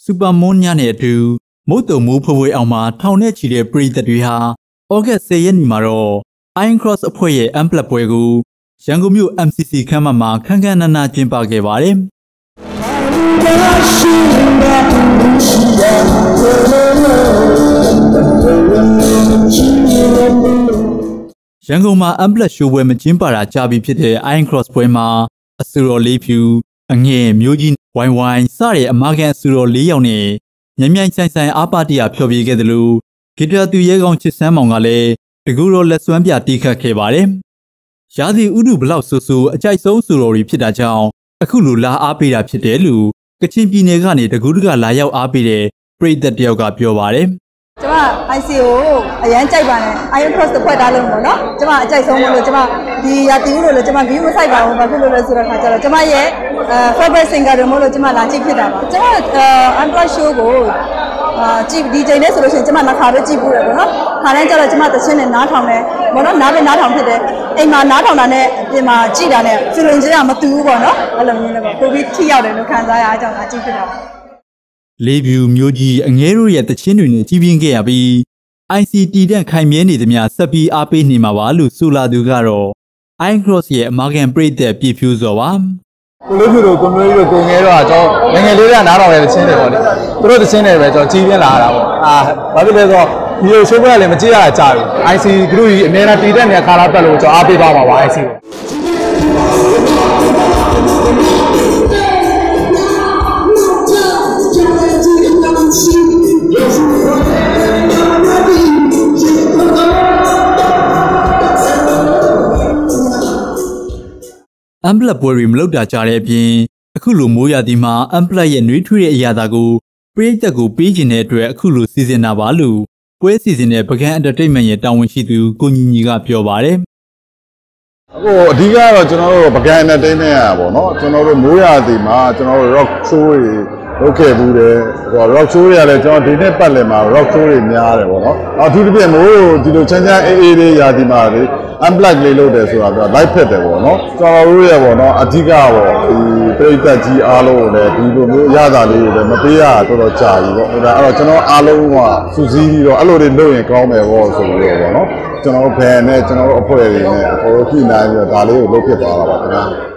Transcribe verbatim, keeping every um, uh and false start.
Super Moon ညနေအတူမုတ်တုံမိုးဖွေးဖွေးအောင်မှာထောင်နဲ့ချီတဲ့ပရိသတ်တွေဟာဩဂတ်ဆယ်ရက်နေ့မှာတော့ Iron Cross အဖွဲ့ရဲ့ Unplugged ပွဲကိုရန်ကုန်မြို့ M C C ခန်းမမှာခန်းခန်းနာနာကျင်းပခဲ့ပါတယ်။ရန်ကုန်မှာ Unplugged ရှိုးပွဲမကျင်းပတာကြာပြီဖြစ်တဲ့ Iron Cross ပွဲမှာအဆူတော်လေးဖြူအငယ်မျိုးကြီးဝိုင်းဝိုင်းစတဲ့အမာခံအဆူတော်လေးယောက်နဲ့ညမြိုင်ဆိုင်ဆိုင်အားပါတရဖျော်ဖြေခဲ့တယ်လို့ဂီတသူရဲကောင်းချစ်စမ်းမောင်ကလည်းတကူတော်လက်စွမ်းပြတီးခတ်ခဲ့ပါတယ်။ရာသီဥတုဘလောက်ဆူဆူအကြိုက်ဆုံးအဆူတော်တွေဖြစ်တာကြောင့်အခုလိုလာအားပေးတာဖြစ်တယ်လို့ကချင်ပြည်နယ်ကနေတကူတကလာရောက်အားပေးတဲ့ပရိသတ်တယောက်ကပြောပါတယ်။ကျမ I C ကိုအရန်ကြိုက်ပါတယ် Iron Cross တစ်ဖွဲ့သားလုံးပေါ့နော်ကျမအကြိုက်ဆုံးလို့ကျမဒီရာသီဥတုလို့ကျမ view မဆိုင်ပါဘူးဘာဖြစ်လို့လဲဆိုတော့ခါကျတော့ကျမရဲ့ favorite singer တွေမို့လို့ကျမလာကြည့်ဖြစ်တာပါကျမ Unplugged show ကိုအာကြည့်ဒီချိန်နဲ့ဆိုလို့ရှိရင်ကျမနှစ်ခါပဲကြည့်ဘူးတယ်ပေါ့နော်ခါတိုင်းကျတော့ကျမသချင်းနဲ့နားထောင်တယ်ပေါ့နော်နားပဲနားထောင်ဖြစ်တယ်အိမ်မှာနားထောင်တာနဲ့အပြင်မှာကြည့်တာနဲ့စလွန်ချင်းကမတူဘူးပေါ့နော်အဲ့လိုမျိုးလည်းပေါ့ကိုပြီးထိရောက်တယ်လို့ခံစားရအားကြောင့်လာကြည့်ဖြစ်တာပါလေးဖြူမျိုးကြီးအငဲတို့ရဲ့တချင်းတွေနဲ့ကြီးပြင်းခဲ့ရပြီး I C T တဲ့ခိုင်မြဲနေသမျှဆက်ပြီးအားပေးနေမှာပါလို့ဆိုလာသူကတော့ Iron Cross ရဲ့အမာခံပရိသတ်ပြည့်ဖြူစော်ပါကိုလေးဖြူတို့ကိုမျိုးကြီးတို့ကိုငဲတော့ကျွန်တော်ငငယ်လေးကနားတော်ရဲ့တချင်းတွေပေါ့လေသူတို့တချင်းတွေပဲကျွန်တော်ကြီးပြင်းလာတာပေါ့အာဘာဖြစ်လဲဆိုတော့ဒီလိုရှိုးပွဲလည်းမကြည့်ရတာကြာပြီ I C ကတို့ကြီးအများနဲ့တည်တဲ့နေရာခါလာပတ်လို့ကျွန်တော်အားပေးသွားပါပါ I C ကို Unplugged ပွဲတွေမလုပ်တာကြတဲ့အပြင်အခုလိုမိုးရာသီမှာ Unplugged ရဲ့နှွေးထွေးတဲ့အရာသာကိုပရိသတ်ကိုပေးခြင်းတဲ့အတွက်အခုလိုစီစဉ်တာပါလို့ပွဲစီစဉ်တဲ့ပကန်း Entertainment ရဲ့တာဝန်ရှိသူကိုညီညီကပြောပါတယ်။ဟိုအဓိကတော့ကျွန်တော်တို့ပကန်း Entertainment อ่ะပေါ့နော်ကျွန်တော်တို့မိုးရာသီမှာကျွန်တော်တို့ rock show တွေလုပ်ခဲ့ဘူးတယ်ဟို rock show တွေကလည်းကျွန်တော်ဒီနေ့ပတ်လည်မှာ rock show တွေများတယ်ပေါ့နော်အထူးသဖြင့်မိုးဒီလိုချမ်းချမ်းအေးအေးလေးရာသီမှာလေ Unplugged လေးလုပ်တယ်ဆိုတာတော့ live ဖြစ်တယ်ပေါ့နော်ကျွန်တော်တို့ရဲ့ပေါ့နော်အဓိကပေါ့ဒီပရိသတ်ကြီးအားလုံးကိုလည်းဒီလိုမျိုးရတာလေးတွေလည်းမပေးရတော့တော့ကြာပြီပေါ့ဟိုဒါအဲ့တော့ကျွန်တော်အားလုံးကစူးစီးပြီးတော့အဲ့လိုတွေလုပ်ရင်ကောင်းမယ်ပေါ့ဆိုပြီးတော့ပေါ့နော်ကျွန်တော်ဘန်နဲ့ကျွန်တော်တို့အဖွဲ့တွေနဲ့အကုန်လုံးကြည့်နိုင်ပြီးတော့ဒါလေးကိုလုပ်ဖြစ်သွားတာပါခင်ဗျာ